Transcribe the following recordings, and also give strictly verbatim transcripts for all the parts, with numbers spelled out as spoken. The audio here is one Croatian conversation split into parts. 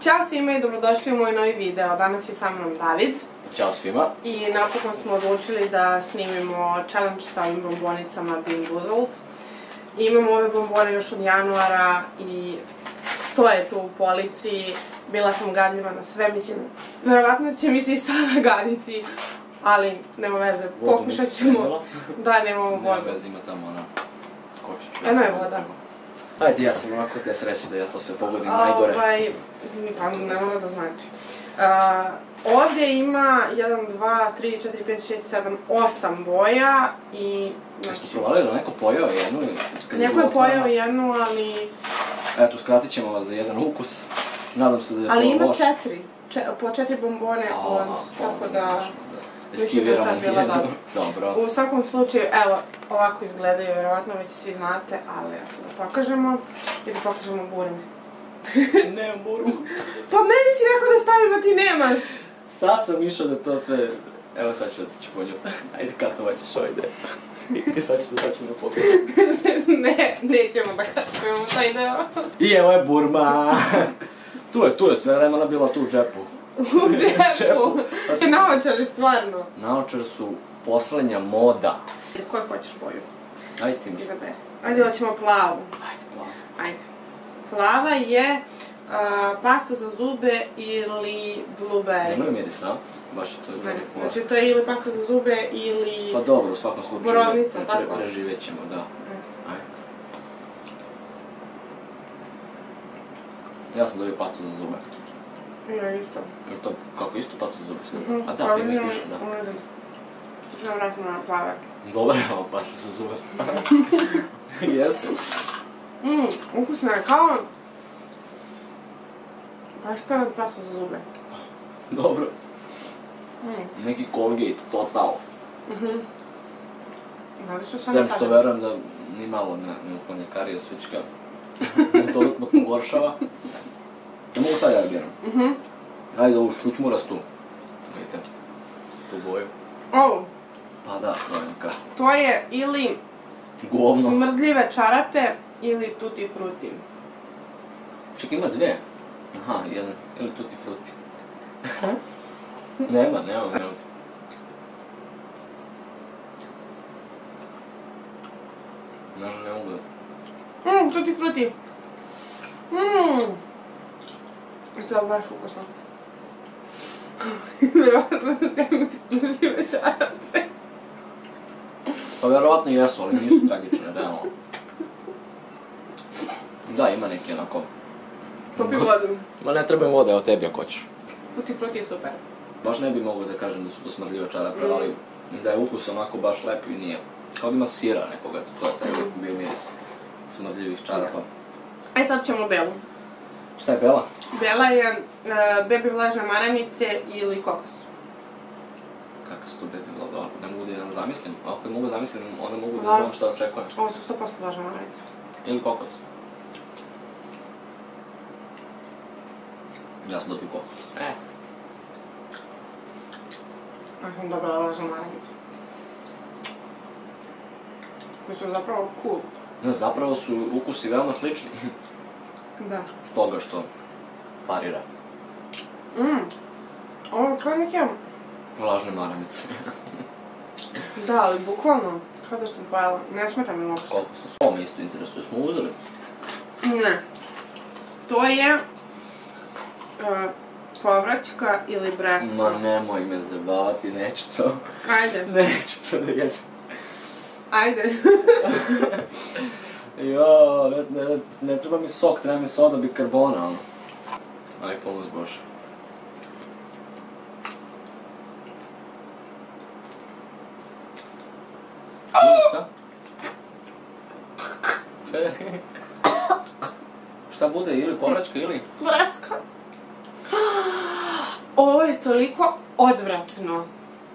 Ćao svima i dobrodošli u moj novi video. Danas je sa mnom David. Ćao svima. I napokon smo odlučili da snimimo challenge sa ovim bombonicama Bean Boozled. Imamo ove bombone još od januara i stoje tu u polici. Bila sam gadljiva na sve, mislim, verovatno će mi se i sada gaditi, ali nema veze, pokušat ćemo. Da, nemamo vodu. Nema veze, ima tamo ona, skočit ću. Eno je voda. Ajde, ja sam onako te sreće da ja to sve pogodim najgore. Ovaj, pa ne mora da znači. Ovdje ima jedan, dva, tri, četiri, pet, šest, sedam, osam boja i... Jesmo provalili da neko pojao jednu ili... Neko je pojao jednu, ali... Eto, skratit ćemo vas za jedan ukus. Nadam se da je to loš. Ali ima četiri. Po četiri bombone od, tako da... Mislim da je sad bila dobra. Dobro. U svakom slučaju, evo, ovako izgledaju, vjerovatno već svi znate, ali eto da pokažemo i da pokažemo burme. Nemam burmu. Pa meni si rekao da stavim, a ti nemaš. Sad sam išao da to sve... Evo sad ću otići po nju. Ajde, katovat ćeš ovaj deo. I sad ću da ću na pogled. Ne, nećemo da katujemo taj deo. I evo je burma. Tu je, tu je, sve vremena bila tu u džepu. U džepu? Naočari, stvarno. Naočari su poslednja moda. Koju hoćeš boju? Ajde ti imaš. Izabere. Ajde, hoćemo plavu. Ajde, plavu. Ajde. Plava je pasta za zube ili blueberry. Nemaju miris, a? Baš je to izvori fora. Znači to je ili pasta za zube ili... Pa dobro, u svakom slučaju. Borovnica, tako? Preživjet ćemo, da. Ajde. Ja sam dobio pastu za zube. Ja isto. Jer to, kako isto pastu za zube sve? A da, pa ima ih više, da. Želim vratimo na plave. Dobra je ovo pasta za zube. Jeste. Mmm, ukusna je kao... Baš kao pasta za zube. Dobro. Neki Colgate, total. Sem što verujem da ni malo ne uklanja karije, svička. Dodatno pogoršava. Ja mogu sad ja biram. Ajde ovu šućmurastu. Vidite, tu boju. Ovo? Pa da, to je neka... To je ili... Govno. Smrdljive čarape ili tutti frutti. Čekaj, ima dve. Aha, jedan. Ili tutti frutti. Nema, nema, nema. Naravno, ne mogu da... Mmm, tutti frutti. Mmm. To je baš ukusno. Vjerovatno sam stavim smrdljive čarape. Pa vjerovatno jesu, ali nisu tragične, realno. Da, ima neki onako... Popi vodu. Ma ne treba im vode, evo tebi ako hoćeš. Tutti frutti je super. Baš ne bi mogao da kažem da su to smrdljive čarape, ali da je ukus onako baš lep i nije. Kao da ima sira nekoga, to je taj bio miris smrdljivih čarapa. Aj sad ćemo belu. Šta je bela? Bela je bebi vlažne maramice ili kokos. Kako su to bebi vlažne? Ne mogu da je zamislim. Ako je mogu zamislim, onda mogu da znam šta očekujem. Ovo su sto posto vlažne maramice. Ili kokos. Ja sam dobio kokos. E. Aha, dobra vlažna maramice. Koji su zapravo cool. Ne, zapravo su ukusi veoma slični. Da. Toga što parira. Mmm. Ovo je kao neke... Vlažne maramice. Da, ali bukvalno, kao da sam pojela. Ne smeta mi uopšte. Koliko su? Ovo me isto interesuje. Smo uzeli? Ne. To je... povraćka ili breskva. Ma nemoj me zabavati, neću to. Ajde. Neću to da jedem. Ajde. Jao, ne treba mi sok, treba mi soda bikarbona, ono. Aj, pomoć Bože. Šta? Šta bude, ili povraćka, ili? Breska. Ovo je toliko odvratno.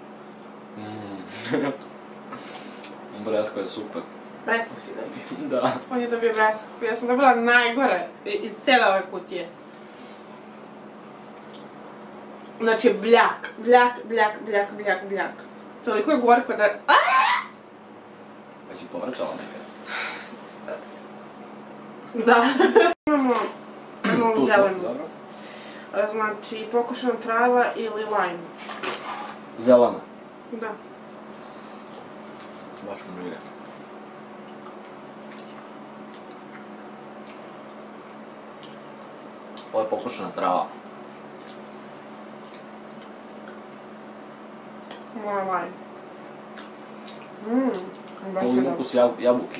Breska je super. Bresku si dobio? Da. On je dobio bresku. Ja sam dobila najgore iz cijele ove kutije. Znači, bljak, bljak, bljak, bljak, bljak, bljak. Toliko je gorko da... Jesi povraćala nekad? Da. Imamo... Imamo zelenu. Znači, pokošena trava ili lajm. Zelena. Da. Baš mi briga. Ovo je pokošena trava. Moja lajm. Mmm, baš je Ovo je dobro. ukus jabuke.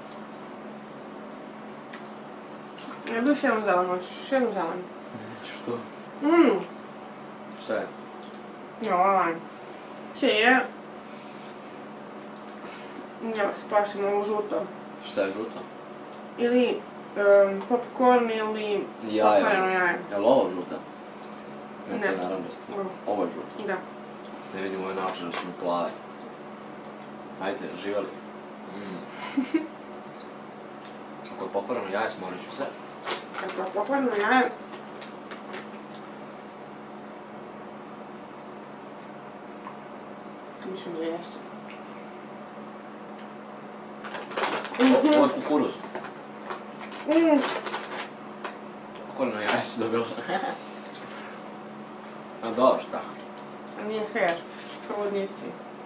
Ja bih još jednu zelenu, hoćeš još jednu zelenu? Što? Mmm, Šta je? ja, ovo je lajm. Če je... Ja se plašim ovo žuto. Šta je žuto? Ili um, popcorn ili Jaja. pokvareno jaje. Je li ovo žuta? Ne, to je Ne. naranđasto. Mm. Ovo je žuto. Da. Ne vidim ove naočare su mi plave. Ajde, živjeli. Mm. Ako je pokvareno jaje, smorit ću se. Ako je pokvareno jaje... Mislim da jeste. O- Ovo je kukuruz. Mm. Pokvareno jaje si dobila. A dobro, šta? Nije fair. Provodnici.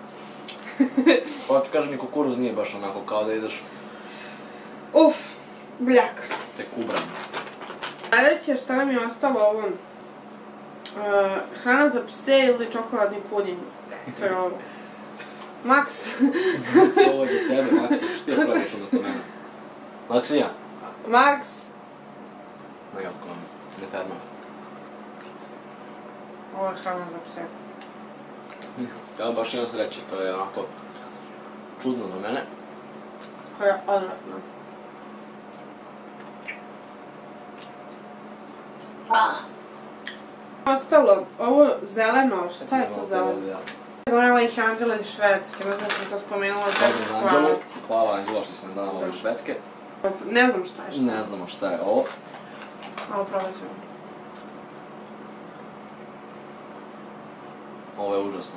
Pa ti kažem, ni kukuruz nije baš onako kao da ideš Uf, bljak. tek ubran. Sljedeće šta nam je ostalo ovo? Uh, hrana za pse ili čokoladni puding. To je ovo. Max. Maksi, ovo je za tebe, Maksi, što ti je prodaš umjesto mene? Maksi, ja? Max. No jako, ne ferma. Ovo je hrana za pse. Ja baš imam sreće, to je onako čudno za mene. Koja je odvratna. Ah. Ostalo, ovo zeleno, šta je to zeleno? Donela ih Anđela iz Švedske, ne znam što sam to spomenula. Pozdrav za Anđelu, hvala Anđela što si nam dala ovo iz Švedske. Ne znam šta je što. Ne znamo šta je ovo. Malo probat ćemo. Ovo je užasno.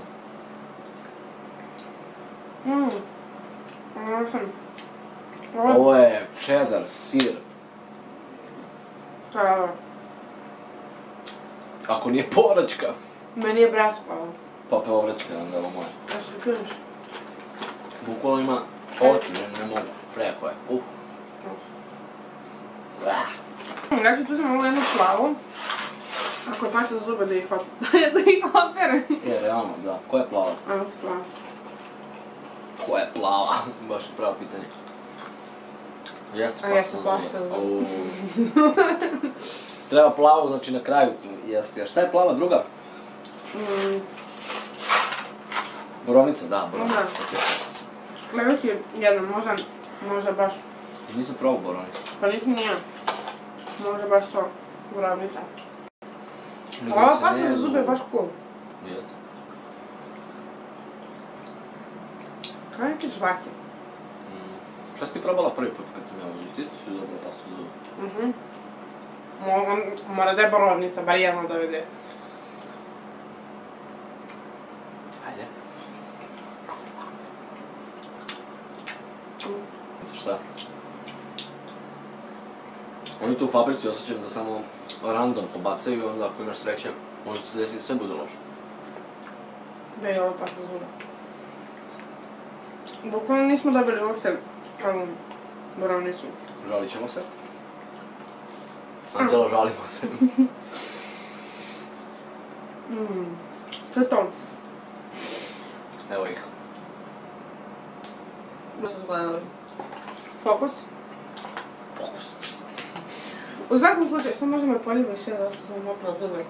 Mmm. Ovo sam... Ovo je... Ovo je cheddar, sir. To je ovo. Ako nije povraćka. Meni je brat spao. Pa povraćka, onda je ovo moje. Da se piješ? Bukvalno ima oči, ne, ne mogu. Preko je. Uh. Znači tu sam ovo jednu plavu. Ako je pasta za zube da ih op... da ih opere. Je, realno, da. Koja je plava? Evo ti plava. Koja je plava? Baš je pravo pitanje. Jeste A pasta jeste za pasta zube. za Uuu. Treba plavu, znači na kraju jeste. A šta je plava druga? Mm. Borovnica, da, borovnica. Da. Evo ti jedan, možda, možda baš, Nisam probao borovnicu. pa nisam ni ja. Možda baš to, borovnica. Nego Ova se pasta ne za zube je zove. baš cool. Jeste. Kao neke žvake. Mm. Šta si ti probala prvi put kad sam ja u justicu si dobila pastu za zube? Mhm. Mo- Mora da je borovnica, bar jedno da vide. Ajde. Šta? Oni tu u fabrici osjećam da samo random pobacaju i onda ako imaš sreće, može se desiti sve bude loše. Da je ovo pasta za zube. Bukvalno nismo dobili uopšte ovu borovnicu. Žalit ćemo se. Anđelo, žalimo se. Mm. To je to. Evo ih. Da se zgledali. Fokus. Fokus. U svakom slučaju, sad možda me poljubiš ja zašto sam mokla zube.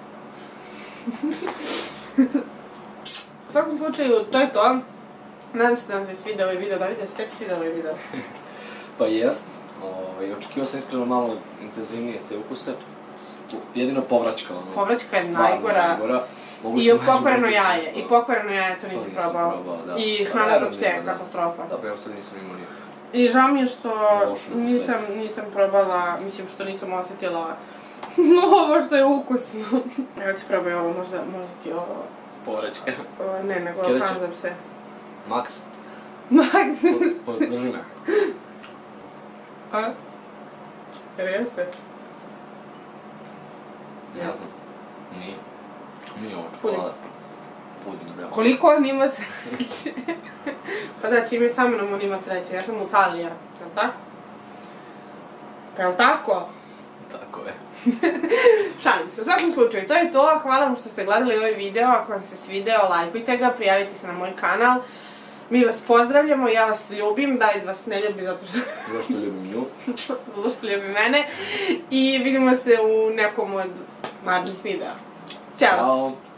U svakom slučaju, to je to. Nadam se da vam se svidio ovaj video, da vidite se tebi svidio ovaj video. Pa jest. Ovaj, očekivao sam iskreno malo intenzivnije te ukuse. S- Jedino povraćka, ono. Povraćka je stvarno najgora. najgora. Mogu I se naći pokvareno možda jaje, nešto- i pokvareno jaje, to To nisam nisam probao. probao, da. I Pa hrana za verujem pse, da, da. katastrofa. Da, pa ja sad nisam imao ni... I žao mi je što Loše na nisam, sreću. nisam probala, mislim što nisam osjetila ovo što je ukusno. Evo ti probaj ovo, možda, možda ti ovo, Povraćka. ovo ne, nego Kjedeće. hrana za pse. Max, Max! po- podrži me. A? Jer jeste? Ne znam. Nije. Nije ovo Puding. čokolada. Puding, da. Koliko on ima sreće? Pa da, čim je sa mnom on ima sreće, ja sam u Italija, jel' tako? Pa jel' tako? Tako je. Šalim se, u svakom slučaju, to je to, hvala vam što ste gledali ovaj video, ako vam se svideo, lajkujte ga, prijavite se na moj kanal. Mi vas pozdravljamo, ja vas ljubim, David vas ne ljubi zato što... Zašto ljubim nju? zato što ljubi mene. I vidimo se u nekom od narednih videa. Ćao! Ćao!